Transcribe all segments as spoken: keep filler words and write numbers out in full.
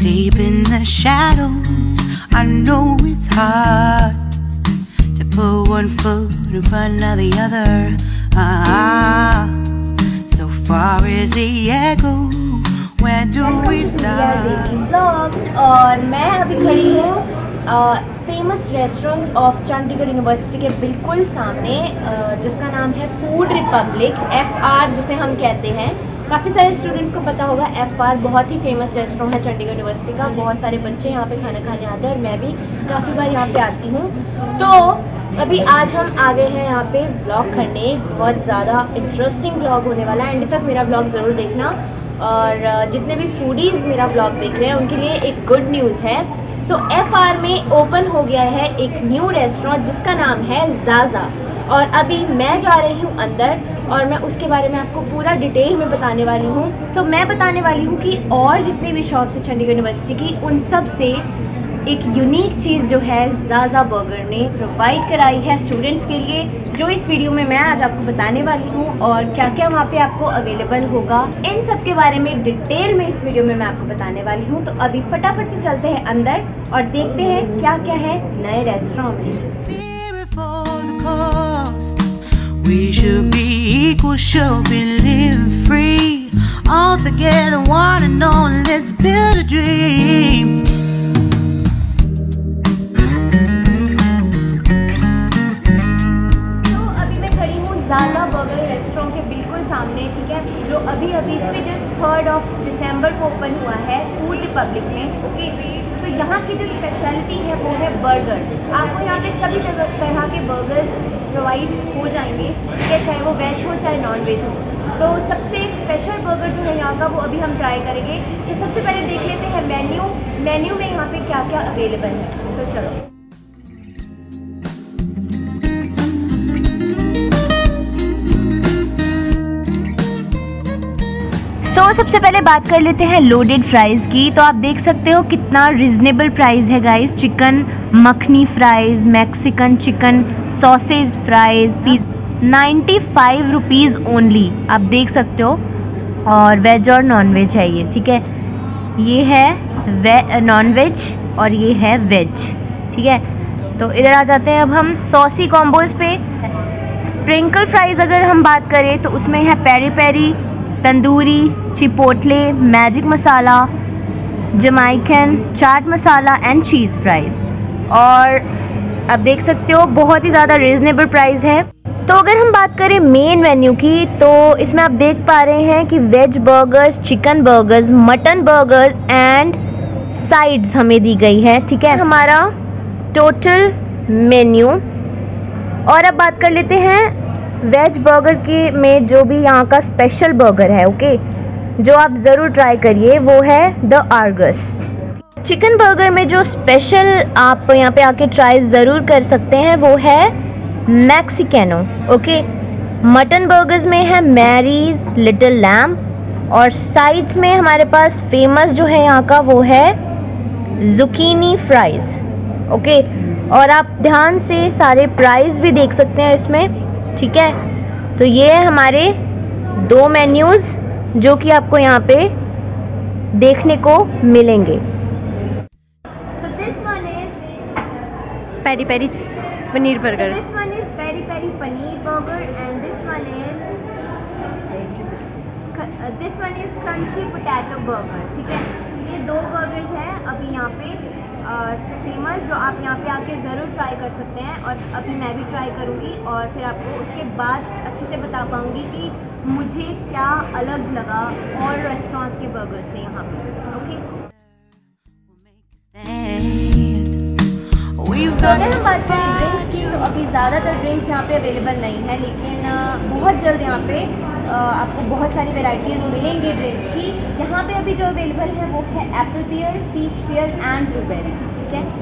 Deep in the shadows, I know it's hard to put one foot in front of the other. Ah, so far is the echo. Where do we start? और मैं अभी खड़ी हूँ famous restaurant of Chandigarh university के बिल्कुल सामने, uh, जिसका नाम है फूड रिपब्लिक, एफ आर जिसे हम कहते हैं। काफ़ी सारे स्टूडेंट्स को पता होगा, एफ आर बहुत ही फेमस रेस्टोरेंट है चंडीगढ़ यूनिवर्सिटी का। बहुत सारे बच्चे यहाँ पे खाना खाने आते हैं और मैं भी काफ़ी बार यहाँ पे आती हूँ। तो अभी आज हम आ गए हैं यहाँ पे व्लॉग करने। बहुत ज़्यादा इंटरेस्टिंग व्लॉग होने वाला है, एंड तक मेरा व्लॉग ज़रूर देखना। और जितने भी फूडीज़ मेरा व्लॉग देख रहे हैं उनके लिए एक गुड न्यूज़ है। सो एफ आर में ओपन हो गया है एक न्यू रेस्टोरेंट जिसका नाम है ज़ाज़ा, और अभी मैं जा रही हूँ अंदर और मैं उसके बारे में आपको पूरा डिटेल में बताने वाली हूँ। सो so, मैं बताने वाली हूँ कि और जितनी भी शॉप्स है चंडीगढ़ यूनिवर्सिटी की, उन सब से एक यूनिक चीज़ जो है ज़ाज़ा बर्गर ने प्रोवाइड कराई है स्टूडेंट्स के लिए, जो इस वीडियो में मैं आज आपको बताने वाली हूँ। और क्या क्या वहाँ पे आपको अवेलेबल होगा, इन सब के बारे में डिटेल में इस वीडियो में मैं आपको बताने वाली हूँ। तो अभी फटाफट से चलते हैं अंदर और देखते हैं क्या क्या है नए रेस्टोरेंट में। We should be equal, should be living free, all together, one and all, let's build a dream. तो अभी मैं खड़ी हूँ ज़ाज़ा बर्गर रेस्टोरेंट के बिल्कुल सामने, ठीक है, जो अभी अभी जस्ट थर्ड ऑफ दिसंबर को ओपन हुआ है फूड रिपब्लिक में। ओके, तो यहाँ की जो स्पेशलिटी है वो है बर्गर। आपको यहाँ पे सभी तरह के बर्गर प्रोवाइड हो जाएंगे, ठीक है, चाहे वो वेज हो चाहे नॉन वेज हो। तो सबसे स्पेशल बर्गर जो है यहाँ का वो अभी हम ट्राई करेंगे। तो सबसे पहले देख लेते हैं मेन्यू मेन्यू में यहाँ पे क्या क्या अवेलेबल है। तो चलो, तो so, सबसे पहले बात कर लेते हैं लोडेड फ्राइज़ की। तो आप देख सकते हो कितना रिजनेबल प्राइस है guys. Chicken makhani fries, Mexican chicken sausage fries, ninety five rupees only, आप देख सकते हो। और वेज और नॉन वेज है ये, ठीक है, ये है वे नॉन वेज और ये है वेज, ठीक है। तो इधर आ जाते हैं अब हम सॉसी कॉम्बोज पे। स्प्रिंकल फ्राइज़ अगर हम बात करें तो उसमें है peri peri, tandoori, chipotle, magic masala, Jamaican, chaat masala and cheese fries. और अब देख सकते हो बहुत ही ज़्यादा रीज़नेबल प्राइस है। तो अगर हम बात करें मेन मेन्यू की, तो इसमें आप देख पा रहे हैं कि veg burgers, chicken burgers, mutton burgers and sides हमें दी गई है, ठीक है, हमारा टोटल मेन्यू। और अब बात कर लेते हैं वेज बर्गर के में जो भी यहाँ का स्पेशल बर्गर है, ओके, जो आप ज़रूर ट्राई करिए, वो है द आर्गस। चिकन बर्गर में जो स्पेशल आप यहाँ पे आके ट्राई ज़रूर कर सकते हैं वो है मैक्सिकैनो, ओके। मटन बर्गर्स में है मैरीज लिटिल लैम्ब, और साइड्स में हमारे पास फेमस जो है यहाँ का वो है जुकीनी फ्राइज़, ओके। और आप ध्यान से सारे प्राइस भी देख सकते हैं इसमें, ठीक है। तो ये है हमारे दो मेन्यूज़ जो कि आपको यहाँ पे देखने को मिलेंगे। So this one is peri peri paneer burger. So this one is peri peri paneer burger and this one is this one is crunchy potato burger, ठीक है। ये दो बर्गर्स हैं अभी यहाँ पे फेमस, जो आप यहाँ पे आके ज़रूर ट्राई कर सकते हैं। और अभी मैं भी ट्राई करूँगी और फिर आपको उसके बाद अच्छे से बता पाऊँगी कि मुझे क्या अलग लगा और रेस्टोरेंट्स के बर्गर से यहाँ पे, ओके। तो अगर हम बात करें ड्रिंक्स की, तो अभी ज़्यादातर ड्रिंक्स यहाँ पे अवेलेबल नहीं है, लेकिन बहुत जल्द यहाँ पे आपको बहुत सारी वैरायटीज़ मिलेंगी ड्रिंक्स की। यहाँ पे अभी जो अवेलेबल है वो है apple pear, peach pear and blueberry, ठीक है।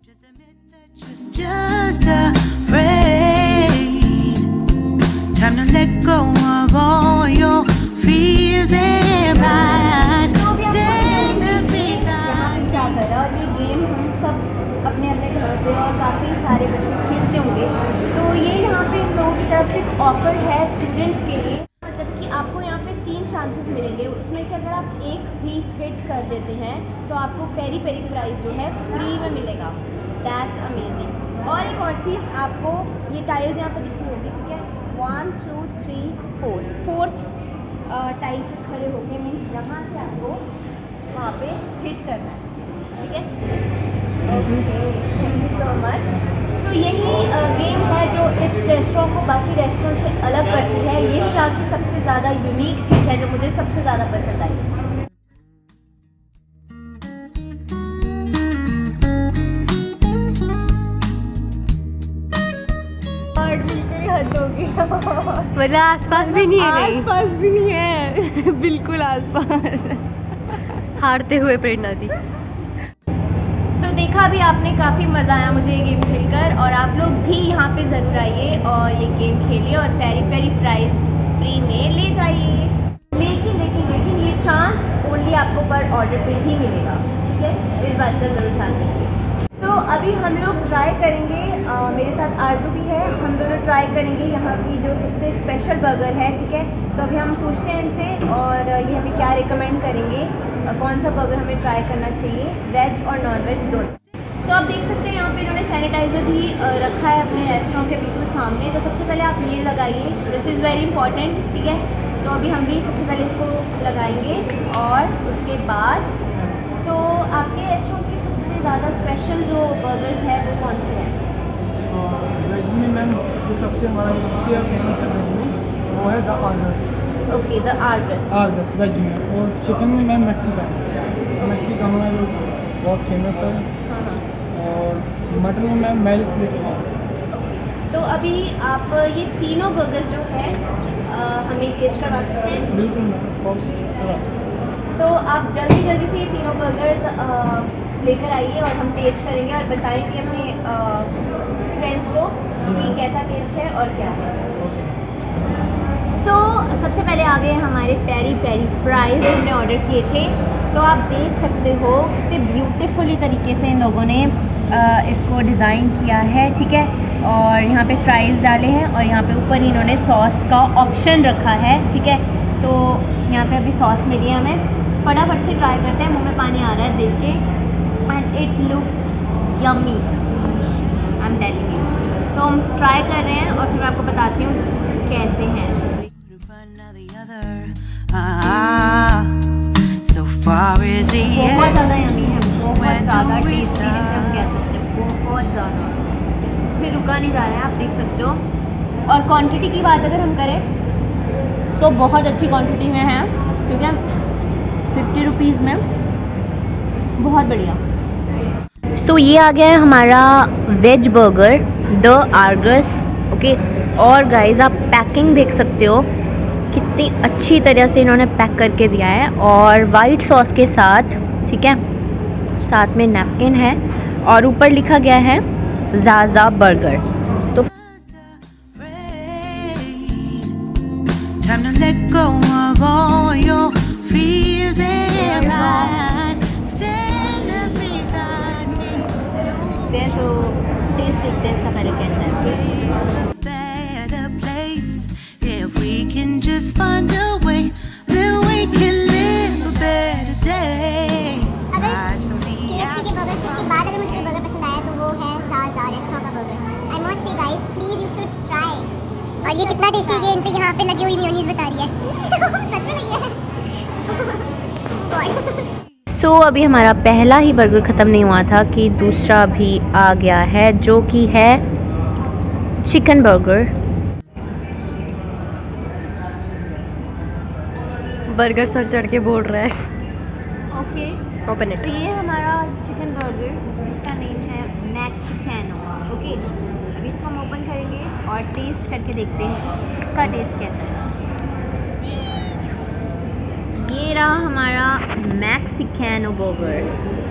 और ये गेम हम सब अपने अपने घर पे और काफ़ी सारे बच्चे खेलते होंगे। तो ये यहाँ पे इन लोगों की तरफ से एक ऑफर है स्टूडेंट्स के लिए, मतलब कि आपको यहाँ पे तीन चांसेस मिलेंगे, उसमें से अगर आप एक भी हिट कर देते हैं तो आपको पेरी पेरी फ्राइज जो है फ्री में मिलेगा। That's amazing. और एक और चीज़, आपको ये टाइल्स यहाँ पर दिखती होगी, ठीक है, one two three four fourth tile पे खड़े होके मीन्स यहाँ से आपको वहाँ पे हिट करना है, ठीक है। Okay, thank you so much. तो यही गेम है जो इस रेस्टोरेंट को बाकी रेस्टोरेंट से अलग करती है। यही यहाँ की सबसे ज़्यादा यूनिक चीज़ है जो मुझे सबसे ज़्यादा पसंद आई। मतलब आसपास भी नहीं है, कहीं आसपास भी नहीं है बिल्कुल आसपास। हारते हुए प्रेरणा दी। सो देखा भी आपने, काफ़ी मज़ा आया मुझे ये गेम खेलकर, और आप लोग भी यहाँ पे ज़रूर आइए और ये गेम खेलिए और पेरी पेरी फ्राइज फ्री में ले जाइए। लेकिन लेकिन लेकिन ये चांस ओनली आपको पर ऑर्डर पे ही मिलेगा, ठीक है, इस बात का ज़रूर ध्यान रखिए। तो अभी हम लोग ट्राई करेंगे, आ, मेरे साथ आरजू भी है, हम दोनों ट्राई करेंगे यहाँ की जो सबसे स्पेशल बर्गर है, ठीक है। तो अभी हम पूछते हैं इनसे और ये हमें क्या रिकमेंड करेंगे, आ, कौन सा बर्गर हमें ट्राई करना चाहिए, वेज और नॉन वेज दोनों। तो आप देख सकते हैं यहाँ पे इन्होंने सैनिटाइज़र भी आ, रखा है अपने रेस्टोरेंट के बिल्कुल सामने। तो सबसे पहले आप ये लगाइए, दिस इज़ वेरी इंपॉर्टेंट, ठीक है। तो अभी हम भी सबसे पहले इसको लगाएंगे और उसके बाद तो आपके रेस्टोरेंट की सबसे ज़्यादा स्पेशल जो बर्गर्स है वो कौन से हैं? वेज में मैम जो सबसे हमारा सबसे फेमस है वेज में वो है the Argus. Okay, the Argus. Argus veg में। और चिकन में मैम मैक्सिकन मैक्सिकन है जो बहुत फेमस है। हाँ हाँ। और मटन में मैम मैरिज लेके हैं। तो अभी आप ये तीनों बर्गर्स जो है आ, हमें टेस्ट करवा सकते हैं? बिल्कुल मैम, बहुत करवा सकते हैं। तो आप जल्दी जल्दी से ये तीनों बर्गर्स लेकर आइए और हम टेस्ट करेंगे और बताएंगे अपने फ्रेंड्स को कि कैसा टेस्ट है और क्या है। सो so, सबसे पहले आ गए हमारे पेरी पेरी फ्राइज़ हमने ऑर्डर किए थे। तो आप देख सकते हो कि ब्यूटीफुली तरीके से इन लोगों ने आ, इसको डिज़ाइन किया है, ठीक है। और यहाँ पे फ्राइज़ डाले हैं और यहाँ पे ऊपर इन्होंने सॉस का ऑप्शन रखा है, ठीक है। तो यहाँ पे अभी सॉस मिली है हमें, फटाफट से ट्राई करते हैं, मुंह में पानी आ रहा है देख के। And it looks yummy, I am telling you. तो हम ट्राई कर रहे हैं और फिर मैं आपको बताती हूँ कैसे हैं। बहुत ज़्यादा यम्मी है, बहुत ज़्यादा टेस्टी जिसे हम कह सकते हैं, बहुत ज़्यादा, से रुका नहीं जा रहा है, आप देख सकते हो। और क्वांटिटी की बात अगर हम करें तो बहुत अच्छी क्वांटिटी में है, ठीक है, फिफ्टी रुपीज़ में, बहुत बढ़िया। सो so, ये आ गया है हमारा veg burger the Argus, okay. और गाइस आप पैकिंग देख सकते हो कितनी अच्छी तरह से इन्होंने पैक करके दिया है, और वाइट सॉस के साथ, ठीक है, साथ में नैपकिन है और ऊपर लिखा गया है ज़ाज़ा बर्गर। तो Time to let go of all your fears and ride. Stand up beside me. तो टेस्ट देखते हैं इसका पहले कैसा है। Better place. If we can just find a way, then we can live a better day. Rise from the KFC के burger के बाद अगर मुझे बर्गर पसंद आया तो वो है ज़ाज़ा रेस्टोरेंट का burger. I must say guys, please you should try. और ये कितना टेस्टी है, इन पे यहाँ पे लगी हुई मेयोनीज बता रही है। सच में लगी है। सो so, अभी हमारा पहला ही बर्गर ख़त्म नहीं हुआ था कि दूसरा भी आ गया है, जो कि है चिकन बर्गर। बर्गर सर चढ़ के बोल रहा है। Okay, open it. तो ये हमारा चिकन बर्गर, जिसका नेम है मैक्सिकैनो, ओके। अभी इसको हम ओपन करेंगे और टेस्ट करके देखते हैं इसका टेस्ट कैसा है। ये रहा हमारा मैक्सिकैनो बर्गर।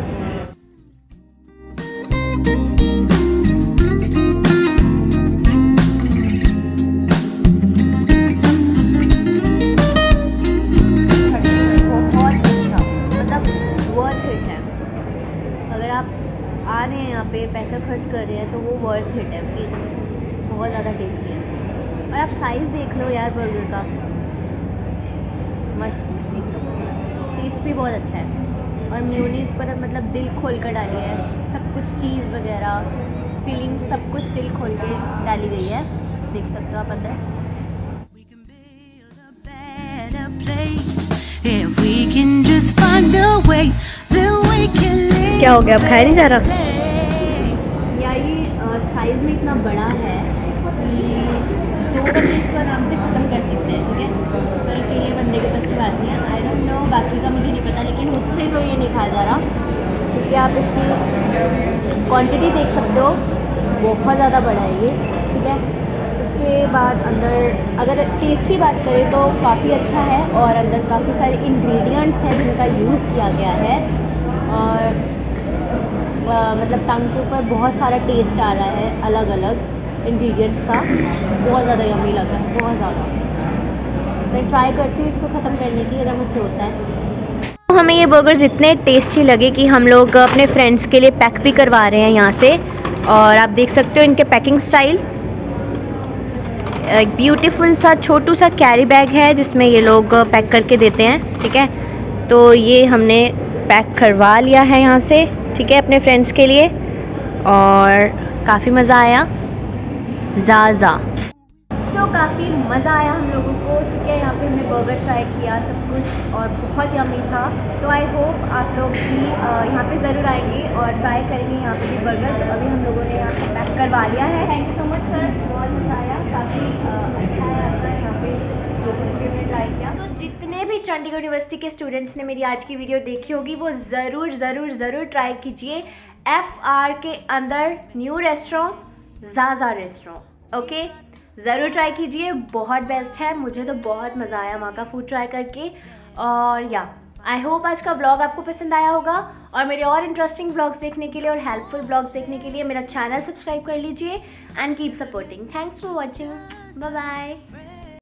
बहुत अच्छा, मतलब वर्थ इट है। अगर आप आ रहे हैं यहाँ पे पैसा खर्च कर रहे हैं तो वो वर्थ इट है, बहुत ज़्यादा टेस्टी है। और आप साइज़ देख लो यार बर्गर का, मस्त एकदम, ठीक टेस्ट भी बहुत अच्छा है और मेयोनीज पर मतलब दिल खोल कर डाली है, सब कुछ चीज़ वगैरह फीलिंग सब कुछ दिल खोल के डाली गई है, देख सकते हो आप अंदर। क्या हो गया, अब खाया नहीं जा रहा? या ये साइज़ में इतना बड़ा है कि दो बंदे इसको आराम से ख़त्म कर सकते हैं, ठीक है, पर अकेले बंदे के पास की बात नहीं है। आई डोंट नो बाकी का मुझे नहीं पता, लेकिन मुझसे तो ये नहीं खाया जा रहा क्योंकि आप इसकी क्वांटिटी देख सकते हो, बहुत ज़्यादा बड़ा है ये, ठीक है। उसके बाद अंदर अगर टेस्ट की बात करें तो काफ़ी अच्छा है और अंदर काफ़ी सारे इंग्रेडिएंट्स हैं जिनका यूज़ किया गया है और आ, मतलब टंग के ऊपर बहुत सारा टेस्ट आ रहा है अलग अलग इंग्रेडिएंट्स का, बहुत ज़्यादा यम्मी लगा है, बहुत ज़्यादा। मैं ट्राई करती हूँ इसको ख़त्म करने की अगर मुझसे होता है। तो हमें ये बर्गर जितने टेस्टी लगे कि हम लोग अपने फ्रेंड्स के लिए पैक भी करवा रहे हैं यहाँ से, और आप देख सकते हो इनके पैकिंग स्टाइल। एक ब्यूटीफुल सा छोटू सा कैरी बैग है जिसमें ये लोग पैक करके देते हैं, ठीक है। तो ये हमने पैक करवा लिया है यहाँ से, ठीक है, अपने फ्रेंड्स के लिए, और काफ़ी मज़ा आया ज़ाज़ा। तो काफ़ी मज़ा आया हम लोगों को, ठीक है। यहाँ पे हमने बर्गर ट्राई किया सब कुछ और बहुत यम्मी था। तो आई होप आप लोग भी यहाँ पे ज़रूर आएंगे और ट्राई करेंगे यहाँ पे भी बर्गर। तो अभी हम लोगों ने यहाँ पे पैक करवा लिया है। Thank you so much sir, बहुत मज़ा आया, काफ़ी अच्छा है आपका यहाँ पे जो कुछ भी हमने ट्राई किया। तो जितने भी चंडीगढ़ यूनिवर्सिटी के स्टूडेंट्स ने मेरी आज की वीडियो देखी होगी वो ज़रूर ज़रूर ज़रूर ट्राई कीजिए एफ आर के अंदर new restaurant Zaza restaurant, okay, ज़रूर ट्राई कीजिए, बहुत बेस्ट है। मुझे तो बहुत मज़ा आया वहाँ का फूड ट्राई करके। और या आई होप आज का व्लॉग आपको पसंद आया होगा, और मेरे और इंटरेस्टिंग व्लॉग्स देखने के लिए और हेल्पफुल व्लॉग्स देखने के लिए मेरा चैनल सब्सक्राइब कर लीजिए and keep supporting. Thanks for watching, bye bye.